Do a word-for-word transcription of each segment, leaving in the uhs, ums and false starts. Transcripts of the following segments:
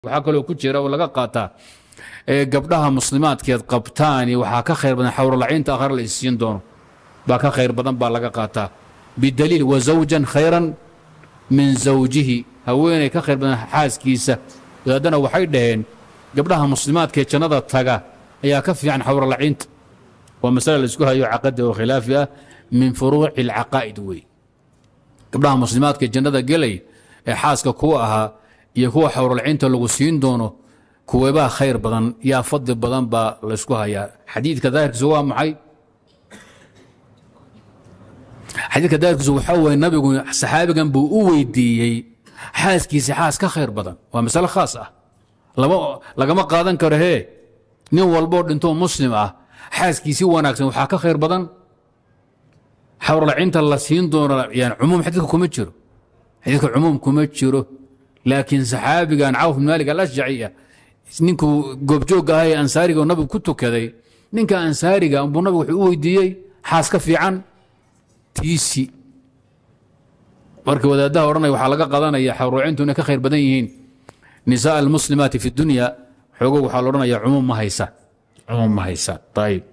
waxaa kaloo ku jira oo laga qaataa ee gabdhaha muslimaadkeed qabtaani waxaa ka khayr badan xawralaciinta aakhir la isiin doono baa ka khayr badan baa laga qaataa bidaliil wa zawjan khayran min zawjihi haweenay ka khayr badan xaaskiisa wadaadana waxay dhaheen gabdhaha muslimaadkeed jannada taga ayaa ka fiican xawralaciinta waa masala la isku hayo caqada oo khilaafi ah min furuuci alcaqaa'id wey gabdhaha muslimaadkeed jannada gelay ee xaaska kuwa ahaa iyo kuwa xawralaciinta lagu siin doono kuweebaa khayr badan yaa fadli badan baa la isku hayaa xadiidka daahirkiisu waa maxay xadiidka daahirkiisu waxaa weeye nabigu saxaabigan buu u weydiiyey xaaskiisa xaas ka khayr badan waa masale khaas ah lama lagama qaadan karo hee nin walboo dhintoo muslim ah xaaskiisii wanaagsan waxaa ka khayr badan xawralaciinta la siin doono yani cumuum xadiidka kuma jiro xadiidka cumuum kuma jiro laakiin saxaabigan cawf bin maalik alashjaci ah ninkuu goobjoogga ahaa ee ansaariga oo nabigu ku tukaday ninka ansaariga buu nabigu wuxuu u weydiiyey xaas ka fiican tiisi marka wadaadaha odhanaya waxaa laga qadanaya xawralaciintu inay ka khayr badan yihiin nisaa almuslimaati fi dunya xoogo waxaa la odhanaya cumuum ma haysa cumuum ma haysa ayib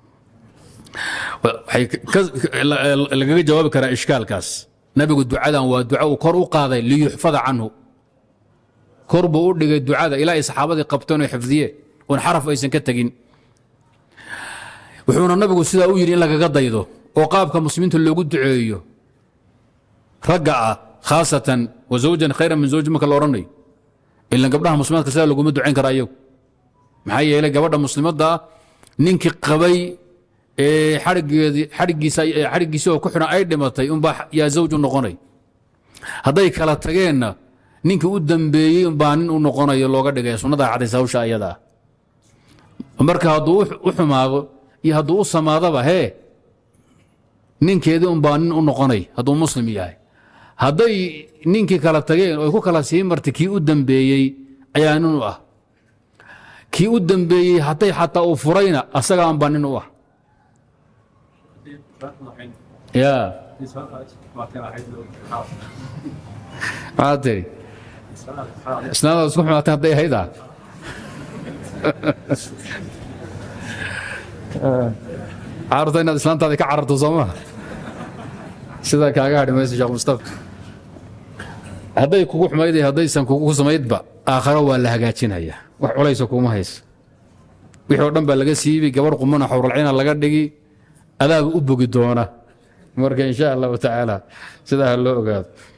waxay lagaga jawaabi karaa ishkaalkaas nabigu ducadan waa duca uu kor u qaaday liyuxfada canhu kor buu u dhigay ducada ilaa ay saxaabadii qabteen oo xifdiyeen oon xaraf aysan ka tegin wuxuuna nabigu sidaa u yidhi in lagaga daydo oo qaabka muslimiinta loogu duceeyo ragga ah khaasatan wa zawjan khayran min zawji marka la odhanayo ilan gabdhaha muslimaadka sidaa laguma ducayn kara ayagu maxaa yeelay gabadha muslimadda ah ninkii qabay ee xadhigeedii xadhigiisa xadhigiisa oo ku xidhan ay dhimatay unbaa yaa zawju noqonay hadday kala tageenna ninkii u dambeeyey unbaa nin u noqonayo looga dhigay sunnadaa cadaysa hawsha ayada ah marka hadduu u xumaado iyo hadduu u samaadaba hee ninkeedii unbaa nin u noqonay hadduu muslim yahay hadday ninkii kala tageen oo ay ku kala sii martay kii u dambeeyey ayaa nin u ah kii u dambeeyey hadday xataa uu furayna asagaa unbaa nin u ah ya maxaad tiri isnaadaad isku xumaatay hadday ahaydaa carurta inaad islaantaadii ka cararto soo maa sidaa kaaga hadhi mayso sheekh mustafa hadday kugu xumayd haddaysan kugu samaydba aakharo waa la hagaajinaya wax culaysa kuma hayso wixii oo dhan baa laga siibi gabarh qumana xawralciina laga dhigi adaaba u bogi doona marka in sha allahu tacaala sidaa ha loo ogaado